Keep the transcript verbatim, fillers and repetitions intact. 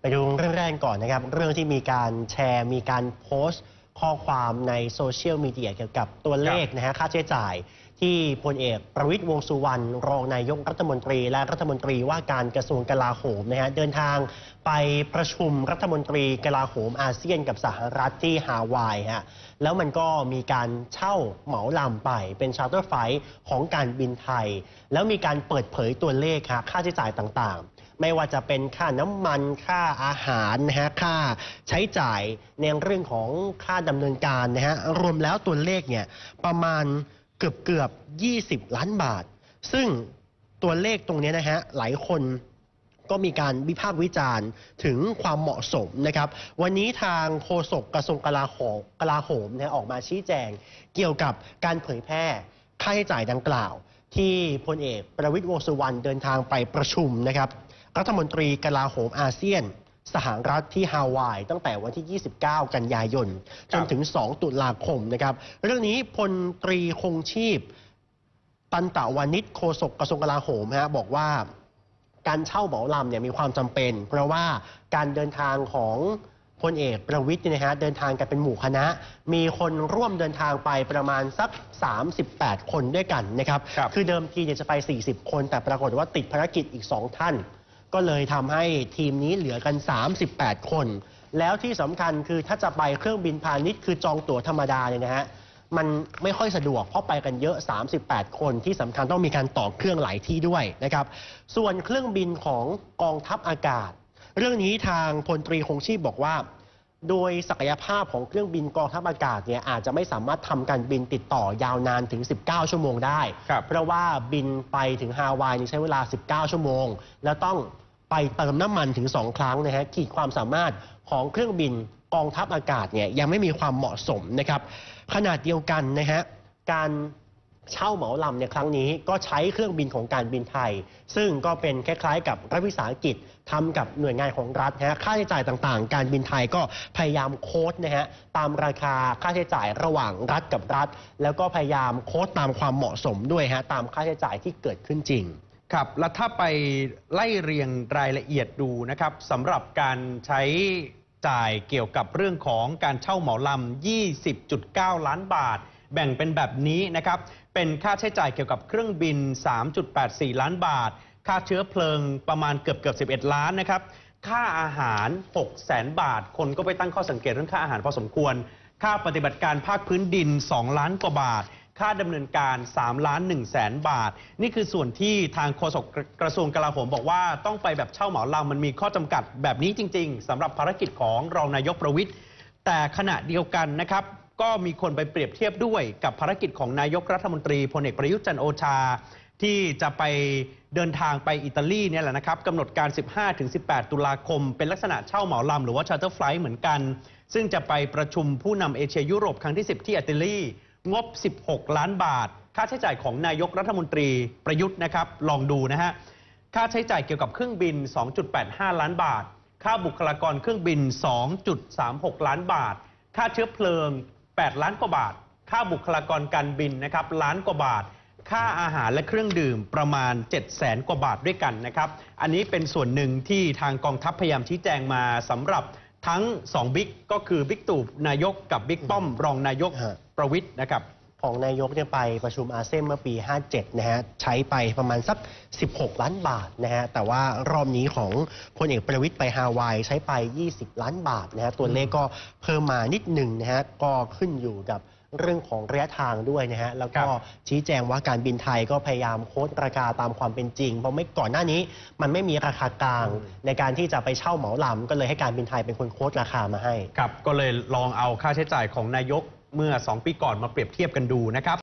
ดูเรื่องแรกก่อนนะครับเรื่องที่มีการแชร์มีการโพสต์ข้อความในโซเชียลมีเดียเกี่ยวกับตัวเลขนะฮะค่าใช้จ่ายที่พลเอกประวิตรวงษ์สุวรรณรองนายกรัฐมนตรีและรัฐมนตรีว่าการกระทรวงกลาโหมนะฮะเดินทางไปประชุมรัฐมนตรีกลาโหมอาเซียนกับสหรัฐที่ฮาวายฮะแล้วมันก็มีการเช่าเหมาลำไปเป็นชาร์เตอร์ไฟล์ของการบินไทยแล้วมีการเปิดเผยตัวเลขฮะค่าใช้จ่ายต่างๆไม่ว่าจะเป็นค่าน้ำมันค่าอาหารนะฮะค่าใช้จ่ายในเรื่องของค่าดำเนินการนะฮะรวมแล้วตัวเลขเนี่ยประมาณเกือบเกือบยี่สิบล้านบาทซึ่งตัวเลขตรงนี้นะฮะหลายคนก็มีการวิพากษ์วิจารณ์ถึงความเหมาะสมนะครับวันนี้ทางโฆษกกระทรวงกลาโหมกลาโหมนะออกมาชี้แจงเกี่ยวกับการเผยแพร่ค่าใช้จ่ายดังกล่าวที่พลเอกประวิตรวงษ์สุวรรณเดินทางไปประชุมนะครับรัฐมนตรีกลาโหมอาเซียนสหรัฐที่ฮาวายตั้งแต่วันที่ยี่สิบเก้ากันยายนจนถึงสองตุลาคมนะครับเรื่องนี้พลตรีคงชีพตันตะวานิชโฆษกกระทรวงกลาโหมฮะบอกว่าการเช่าเหมาลำเนี่ยมีความจำเป็น เพราะว่าการเดินทางของพลเอกประวิตรเนี่ยนะฮะเดินทางกันเป็นหมู่คณะมีคนร่วมเดินทางไปประมาณสักสามสิบแปดคนด้วยกันนะครับคือเดิมทีเนี่ยจะไปสี่สิบคนแต่ปรากฏว่าติดภารกิจอีกสองท่านก็เลยทำให้ทีมนี้เหลือกันสามสิบแปดคนแล้วที่สำคัญคือถ้าจะไปเครื่องบินพาณิชย์คือจองตั๋วธรรมดาเนี่ยนะฮะมันไม่ค่อยสะดวกเพราะไปกันเยอะสามสิบแปดคนที่สำคัญต้องมีการต่อเครื่องหลายที่ด้วยนะครับส่วนเครื่องบินของกองทัพอากาศเรื่องนี้ทางพลตรีคงชีพบอกว่าโดยศักยภาพของเครื่องบินกองทัพอากาศเนี่ยอาจจะไม่สามารถทำการบินติดต่อยาวนานถึงสิบเก้าชั่วโมงได้เพราะว่าบินไปถึงฮาวายใช้เวลาสิบเก้าชั่วโมงแล้วต้องไปเติมน้ำมันถึงสองครั้งนะฮะขีดความสามารถของเครื่องบินกองทัพอากาศเนี่ยยังไม่มีความเหมาะสมนะครับขนาดเดียวกันนะฮะการเช่าเหมาลำในครั้งนี้ก็ใช้เครื่องบินของการบินไทยซึ่งก็เป็นคล้ายๆกับรัฐวิสาหกิจทำกับหน่วยงานของรัฐนะฮะค่าใช้จ่ายต่างๆการบินไทยก็พยายามโค้ดนะฮะตามราคาค่าใช้จ่ายระหว่างรัฐกับรัฐแล้วก็พยายามโค้ดตามความเหมาะสมด้วยฮะตามค่าใช้จ่ายที่เกิดขึ้นจริงครับแล้วถ้าไปไล่เรียงรายละเอียดดูนะครับสำหรับการใช้จ่ายเกี่ยวกับเรื่องของการเช่าเหมาลำ ยี่สิบจุดเก้า ล้านบาทแบ่งเป็นแบบนี้นะครับเป็นค่าใช้จ่ายเกี่ยวกับเครื่องบิน สามจุดแปดสี่ ล้านบาทค่าเชื้อเพลิงประมาณเกือบเกือบสิบเอ็ดล้านนะครับค่าอาหาร หกแสน บาทคนก็ไปตั้งข้อสังเกตเรื่องค่าอาหารพอสมควรค่าปฏิบัติการภาคพื้นดินสองล้านกว่าบาทค่าดำเนินการสามล้านหนึ่งแสนบาทนี่คือส่วนที่ทางโฆษกกระทรวงกลาโหมบอกว่าต้องไปแบบเช่าเหมาลำมันมีข้อจำกัดแบบนี้จริงๆสำหรับภารกิจของรองนายกประวิตรแต่ขณะเดียวกันนะครับก็มีคนไปเปรียบเทียบด้วยกับภารกิจของนายกรัฐมนตรีพลเอกประยุทธ์จันทร์โอชาที่จะไปเดินทางไปอิตาลีเนี่ยแหละนะครับกำหนดการ สิบห้าถึงสิบแปด ตุลาคมเป็นลักษณะเช่าเหมาลำหรือว่า Charter Flight เหมือนกันซึ่งจะไปประชุมผู้นำเอเชียยุโรปครั้งที่สิบที่อิตาลีงบสิบหกล้านบาทค่าใช้จ่ายของนายกรัฐมนตรีประยุทธ์นะครับลองดูนะฮะค่าใช้จ่ายเกี่ยวกับเครื่องบิน สองจุดแปดห้า ล้านบาทค่าบุคลากรเครื่องบิน สองจุดสามหก ล้านบาทค่าเชื้อเพลิงแปดล้านกว่าบาทค่าบุคลากรการบินนะครับล้านกว่าบาทค่าอาหารและเครื่องดื่มประมาณเจ็ดแสนกว่าบาทด้วยกันนะครับอันนี้เป็นส่วนหนึ่งที่ทางกองทัพพยายามชี้แจงมาสำหรับทั้งสองบิ๊กก็คือบิ๊กตู่นายกกับบิ๊กป้อมรองนายกประวิตรนะครับของนายกเนี่ยไปประชุมอาเซียนเมื่อปีห้าเจ็ดนะฮะใช้ไปประมาณสักสิบหกล้านบาทนะฮะแต่ว่ารอบนี้ของพลเอกประวิตรไปฮาวายใช้ไปยี่สิบล้านบาทนะฮะตัวเลขก็เพิ่มมานิดหนึ่งนะฮะก็ขึ้นอยู่กับเรื่องของระยะทางด้วยนะฮะแล้วก็ชี้แจงว่าการบินไทยก็พยายามโค้ดราคาตามความเป็นจริงเพราะไม่ก่อนหน้านี้มันไม่มีราคากลางในการที่จะไปเช่าเหมาลำก็เลยให้การบินไทยเป็นคนโค้ดราคามาให้ครับก็เลยลองเอาค่าใช้จ่ายของนายกเมื่อสองปีก่อนมาเปรียบเทียบกันดูนะครับ